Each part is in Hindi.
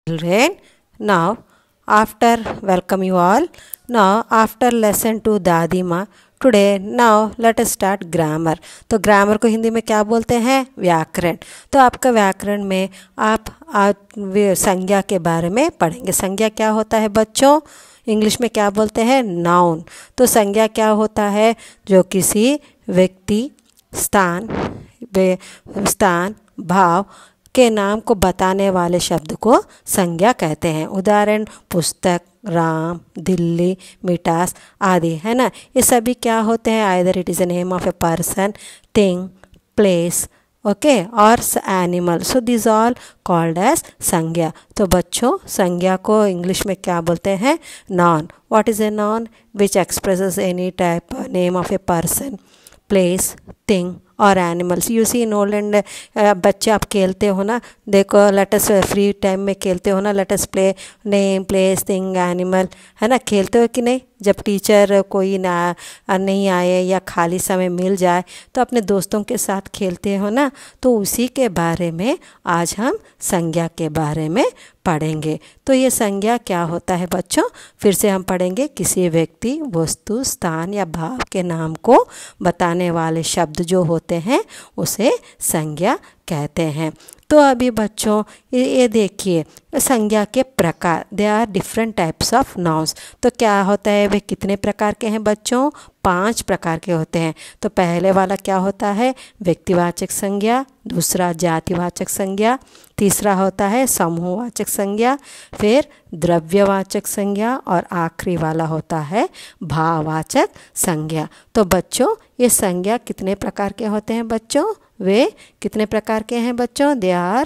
Children, now after welcome you all. Now after lesson 2 दादीमा today now let us start grammar. तो ग्रामर को हिंदी में क्या बोलते हैं? व्याकरण. तो आपका व्याकरण में आप संज्ञा के बारे में पढ़ेंगे. संज्ञा क्या होता है बच्चों? इंग्लिश में क्या बोलते हैं? नाउन. तो संज्ञा क्या होता है? जो किसी व्यक्ति, स्थान, भाव के नाम को बताने वाले शब्द को संज्ञा कहते हैं. उदाहरण पुस्तक, राम, दिल्ली, मिठास आदि, है ना. ये सभी क्या होते हैं? Either it is a name of a person, thing, place, okay, और animal. So this all called as संज्ञा. तो बच्चों संज्ञा को इंग्लिश में क्या बोलते हैं? Noun. What is a noun? Which expresses any type name of a person, place, thing और animals. You see in old and बच्चे आप खेलते हो ना, देखो लेटस फ्री टाइम में खेलते हो ना, let's play name, place, thing, animal, है ना. खेलते हो कि नहीं? जब टीचर कोई नहीं आए या खाली समय मिल जाए तो अपने दोस्तों के साथ खेलते हो ना. तो उसी के बारे में आज हम संज्ञा के बारे में पढ़ेंगे. तो ये संज्ञा क्या होता है बच्चों? फिर से हम पढ़ेंगे. किसी व्यक्ति, वस्तु, स्थान या भाव के नाम को बताने वाले शब्द जो होते हैं उसे संज्ञा कहते हैं. तो अभी बच्चों ये देखिए संज्ञा के प्रकार. They are different types of nouns. तो क्या होता है? वे कितने प्रकार के हैं बच्चों? 5 प्रकार के होते हैं. तो पहले वाला क्या होता है? व्यक्तिवाचक संज्ञा. दूसरा जातिवाचक संज्ञा. तीसरा होता है समूहवाचक संज्ञा. फिर द्रव्यवाचक संज्ञा और आखिरी वाला होता है भाववाचक संज्ञा. तो बच्चों ये संज्ञा कितने प्रकार के होते हैं बच्चों? वे कितने प्रकार के हैं बच्चों? They are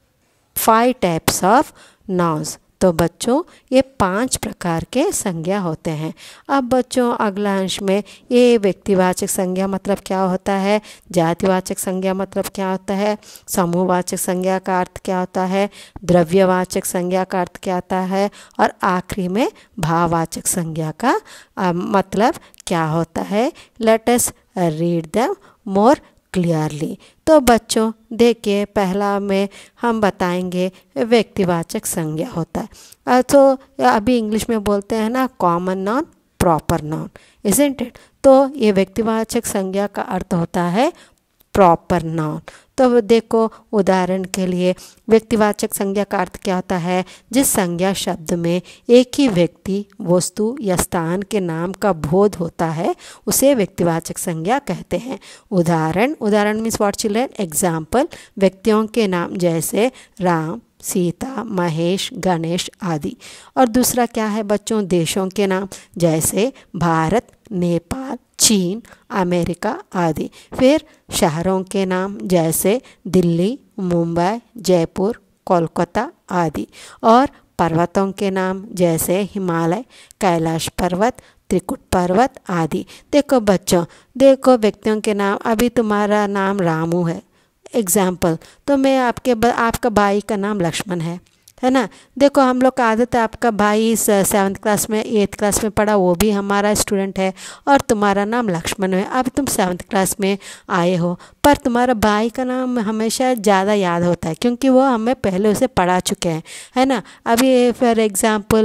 5 types of nouns. तो बच्चों ये 5 प्रकार के संज्ञा होते हैं. अब बच्चों अगला अंश में ये व्यक्तिवाचक संज्ञा मतलब क्या होता है, जातिवाचक संज्ञा मतलब क्या होता है, समूहवाचक संज्ञा का अर्थ क्या होता है, द्रव्यवाचक संज्ञा का अर्थ क्या होता है, और आखिरी में भाववाचक संज्ञा का मतलब क्या होता है. Let us read them more clearly. तो बच्चों देखिए पहला में हम बताएंगे व्यक्तिवाचक संज्ञा होता है. तो अभी इंग्लिश में बोलते हैं ना common noun, proper noun, isn't it. तो ये व्यक्तिवाचक संज्ञा का अर्थ होता है प्रॉपर नाउन. तो देखो उदाहरण के लिए व्यक्तिवाचक संज्ञा का अर्थ क्या होता है? जिस संज्ञा शब्द में एक ही व्यक्ति, वस्तु या स्थान के नाम का बोध होता है उसे व्यक्तिवाचक संज्ञा कहते हैं. उदाहरण मीन्स व्हाट चिल्ड्रन? एग्जाम्पल व्यक्तियों के नाम जैसे राम, सीता, महेश, गणेश आदि. और दूसरा क्या है बच्चों? देशों के नाम जैसे भारत, नेपाल, चीन, अमेरिका आदि. फिर शहरों के नाम जैसे दिल्ली, मुंबई, जयपुर, कोलकाता आदि. और पर्वतों के नाम जैसे हिमालय, कैलाश पर्वत, त्रिकुट पर्वत आदि. देखो बच्चों, देखो व्यक्तियों के नाम. अभी तुम्हारा नाम रामू है एग्जाम्पल, तो मैं आपका भाई का नाम लक्ष्मण है ना. देखो हम लोग का आदत है, आपका भाई 7th क्लास में 8th क्लास में पढ़ा, वो भी हमारा स्टूडेंट है और तुम्हारा नाम लक्ष्मण है. अब तुम 7th क्लास में आए हो पर तुम्हारा भाई का नाम हमेशा ज़्यादा याद होता है क्योंकि वो हमें पहले उसे पढ़ा चुके हैं, है ना. अभी for example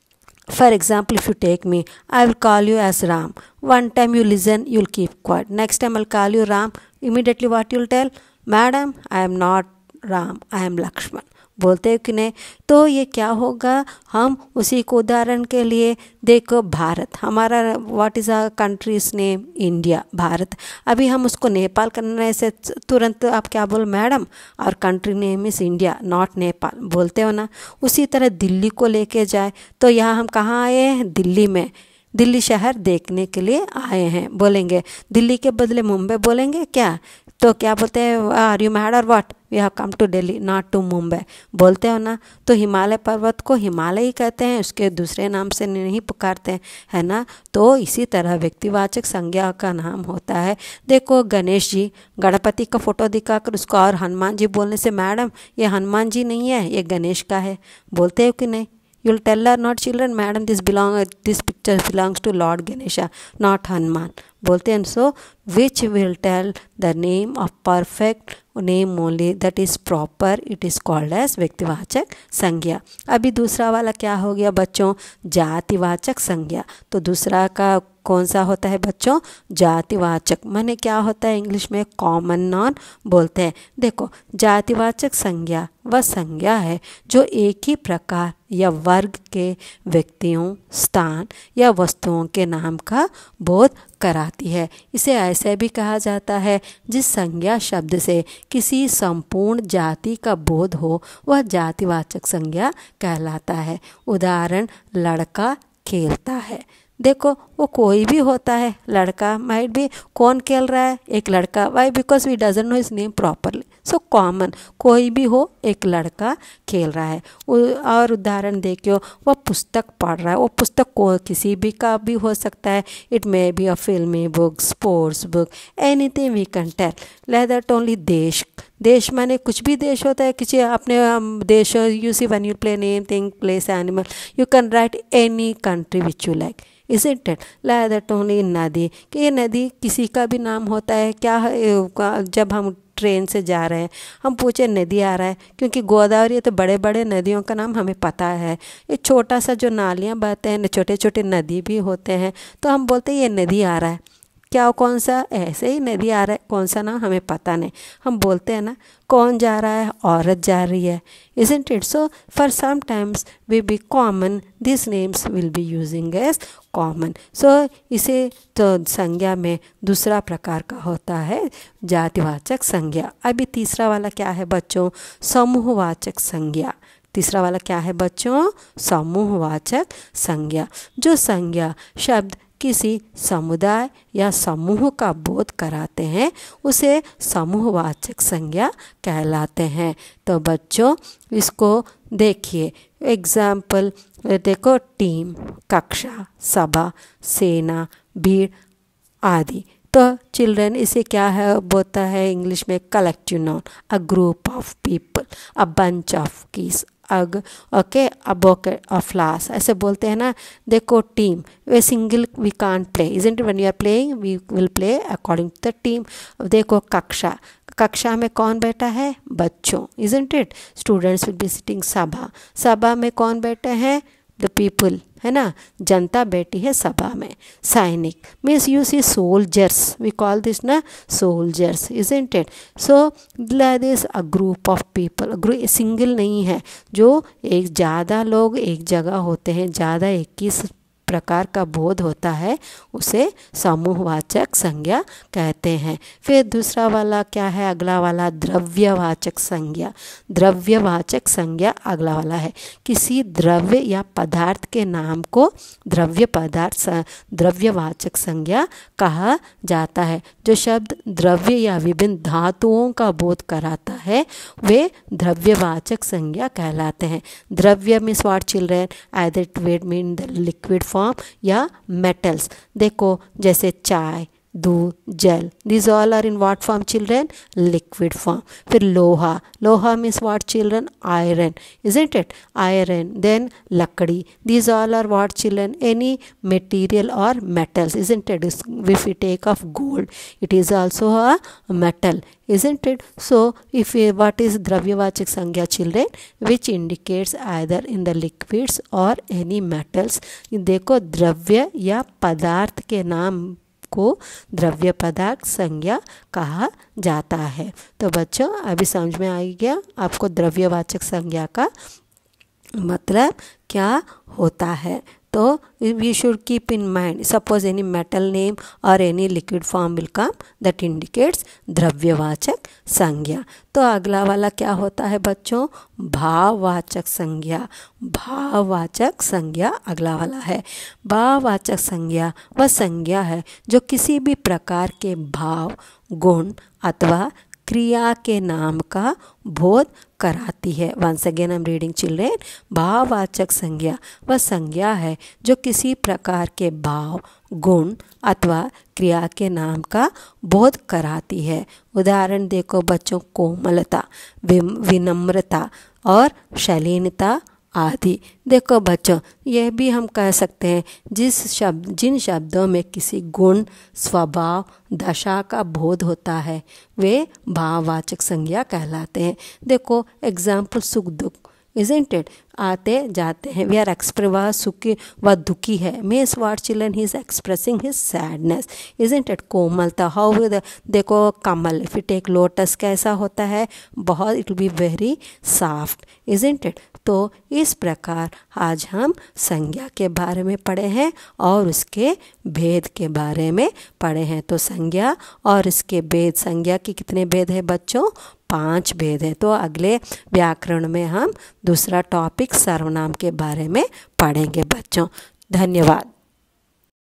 if you take me, I will call you as Ram. One time you listen, you'll keep quiet. Next time I'll call you Ram. Immediately what you'll tell? Madam, I am not Ram, I am Lakshman. बोलते हो कि नहीं. तो ये क्या होगा? हम उसी को उदाहरण के लिए देखो भारत, हमारा what is our country's name? India, Bharat. अभी हम उसको नेपाल करने से तुरंत आप क्या बोल? Madam our country name is India not Nepal, बोलते हो ना. उसी तरह दिल्ली को लेके जाए तो यहाँ हम कहाँ आए हैं? दिल्ली में. दिल्ली शहर देखने के लिए आए हैं बोलेंगे. दिल्ली के बदले मुंबई बोलेंगे क्या? तो क्या बोलते हैं? Are you mad or what? We have come to Delhi not to Mumbai, बोलते हो ना. तो हिमालय पर्वत को हिमालय ही कहते हैं, उसके दूसरे नाम से नहीं पुकारते हैं, है ना. तो इसी तरह व्यक्तिवाचक संज्ञा का नाम होता है. देखो गणेश जी, गणपति का फोटो दिखाकर उसको और हनुमान जी बोलने से मैडम ये हनुमान जी नहीं है, ये गणेश का है, बोलते हो कि नहीं. You'll tell her not children, madam this picture belongs to Lord Ganesha, not Hanuman, बोलते हैं. So which will tell the name of perfect name only that is proper, it is called as व्यक्तिवाचक संज्ञा। अभी दूसरा वाला क्या हो गया बच्चों, जातिवाचक संज्ञा। तो दूसरा का कौन सा होता है बच्चों, जातिवाचक, माने क्या होता है इंग्लिश में कॉमन नाउन बोलते हैं। देखो जातिवाचक संज्ञा वह संज्ञा है जो एक ही प्रकार या वर्ग के व्यक्तियों, स्थान या वस्तुओं के नाम का बोध कराती है। इसे ऐसे भी कहा जाता है जिस संज्ञा शब्द से किसी संपूर्ण जाति का बोध हो वह जातिवाचक संज्ञा कहलाता है। उदाहरण, लड़का खेलता है। देखो वो कोई भी होता है, लड़का माइट भी, कौन खेल रहा है, एक लड़का, why because we doesn't know his name properly, so common, कोई भी हो एक लड़का खेल रहा है। और उदाहरण देखियो, वह पुस्तक पढ़ रहा है, वो पुस्तक को किसी भी का भी हो सकता है, it may be a filmy book, sports book, anything we can tell. Like that only देश, देश माने कुछ भी देश होता है, किसी अपने देश, you see when you play name thing place animal, you can write any country which you like, isn't it? Like that only नदी, कि ये नदी किसी का भी नाम होता है क्या। जब हम ट्रेन से जा रहे हैं हम पूछे नदी आ रहा है, क्योंकि गोदावरी है तो बड़े बड़े नदियों का नाम हमें पता है। ये छोटा सा जो नालियाँ बहते हैं, छोटे छोटे नदी भी होते हैं, तो हम बोलते हैं ये नदी आ रहा है, क्या कौन सा, ऐसे ही नदी आ रहा है, कौन सा नाम हमें पता नहीं, हम बोलते हैं ना कौन जा रहा है, औरत जा रही है, isn't it? So for sometimes we be common, these names will be using as common. So इसे तो संज्ञा में दूसरा प्रकार का होता है जातिवाचक संज्ञा। अभी तीसरा वाला क्या है बच्चों, समूहवाचक संज्ञा। तीसरा वाला क्या है बच्चों, समूहवाचक संज्ञा। जो संज्ञा शब्द किसी समुदाय या समूह का बोध कराते हैं उसे समूहवाचक संज्ञा कहलाते हैं। तो बच्चों इसको देखिए, एग्जाम्पल देखो, टीम, कक्षा, सभा, सेना, भीड़ आदि। तो चिल्ड्रन इसे क्या है बोलता है इंग्लिश में, collective noun, a group of people, a bunch of keys, okay, a bucket of flowers, ऐसे बोलते हैं ना। देखो team, we single we can't play, isn't, when you are playing we will play according to the team. देखो कक्षा, कक्षा में कौन बैठा है, बच्चों, isn't it, students will be sitting. सभा, सभा में कौन बैठे हैं, द पीपल, है ना, जनता बैठी है सभा में। सैनिक means you see soldiers, we call this ना soldiers, isn't it. So this a group of people, group single नहीं है, जो एक ज़्यादा लोग एक जगह होते हैं, ज़्यादा एक ही प्रकार का बोध होता है, उसे समूहवाचक संज्ञा कहते हैं। फिर दूसरा वाला क्या है, अगला वाला द्रव्यवाचक संज्ञा। द्रव्यवाचक संज्ञा अगला वाला है, किसी द्रव्य या पदार्थ के नाम को द्रव्य पदार्थ द्रव्यवाचक संज्ञा कहा जाता है। जो शब्द द्रव्य या विभिन्न धातुओं का बोध कराता है वे द्रव्यवाचक संज्ञा कहलाते हैं। द्रव्य means what children, either it will mean the liquid form या मेटल्स। देखो जैसे चाय, दूध, जल, these all are in what form children, liquid form. फिर लोहा, लोहा means what children, iron, isn't it, iron. Then लकड़ी, these all are what children, any material or metals, isn't it. If we take of gold, it is also a metal, isn't it. So if we, what is द्रव्यवाचक संज्ञा children, which indicates either in the liquids or any metals. देखो द्रव्य या पदार्थ के नाम को द्रव्य पदार्थ संज्ञा कहा जाता है। तो बच्चों अभी समझ में आ गया आपको द्रव्यवाचक संज्ञा का मतलब क्या होता है। तो we should keep in mind, suppose any metal name और any liquid form will come, that indicates द्रव्यवाचक संज्ञा। तो अगला वाला क्या होता है बच्चों, भाववाचक संज्ञा। भाववाचक संज्ञा अगला वाला है। भाववाचक संज्ञा वह संज्ञा है जो किसी भी प्रकार के भाव, गुण अथवा क्रिया के नाम का बोध कराती है। Once again I am reading children, भाववाचक संज्ञा वह संज्ञा है जो किसी प्रकार के भाव, गुण अथवा क्रिया के नाम का बोध कराती है। उदाहरण देखो बच्चों, कोमलता, विनम्रता और शालीनता आदि। देखो बच्चों, यह भी हम कह सकते हैं जिन शब्दों में किसी गुण, स्वभाव, दशा का बोध होता है वे भाववाचक संज्ञा कहलाते हैं। देखो एग्जाम्पल, सुख दुख, isn't it? आते जाते हैं, वी आर वह सुखी वह दुखी है, means what children he is expressing his sadness, isn't it? कोमलता, हाउ देखो कमल, इफ यू टेक लोटस कैसा होता है, बहुत, it will be very soft, isn't it? तो इस प्रकार आज हम संज्ञा के बारे में पढ़े हैं और उसके भेद के बारे में पढ़े हैं। तो संज्ञा और इसके भेद, संज्ञा के कितने भेद हैं बच्चों? 5 भेद हैं। तो अगले व्याकरण में हम दूसरा टॉपिक सर्वनाम के बारे में पढ़ेंगे बच्चों। धन्यवाद।